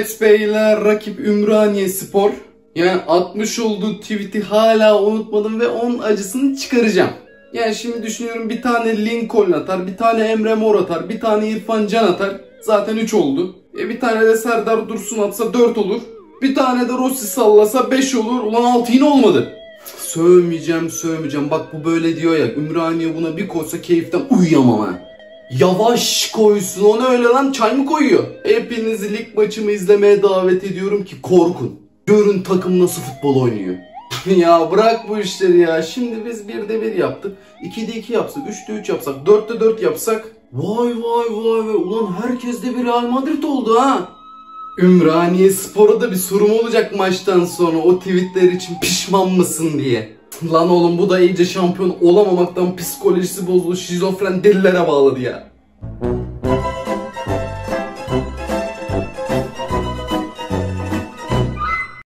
Evet beyler, rakip Ümraniye-Spor. Yani atmış olduğu tweet'i hala unutmadım ve onun acısını çıkaracağım. Yani şimdi düşünüyorum, bir tane Lincoln atar, bir tane Emre Mor atar, bir tane İrfan Can atar. Zaten 3 oldu. Bir tane de Serdar Dursun atsa 4 olur. Bir tane de Rossi sallasa 5 olur. Ulan 6 yine olmadı. Sövmeyeceğim. Bak bu böyle diyor ya. Ümraniye buna bir koysa keyiften uyuyamam ha. Yavaş koysun, onu öyle lan, çay mı koyuyor? Hepinizi lig maçımı izlemeye davet ediyorum ki korkun. Görün takım nasıl futbol oynuyor. Ya bırak bu işleri ya. Şimdi biz 1'de 1 yaptık. 2'de 2 yapsak, 3'te 3 yapsak, 4'te 4 yapsak. Vay. Ulan herkes de bir Real Madrid oldu ha. Ümraniye Spor'a da bir sorum olacak maçtan sonra, o tweetler için pişman mısın diye. Lan oğlum, bu da iyice şampiyon olamamaktan psikolojisi bozuldu, şizofren delilere bağladı ya.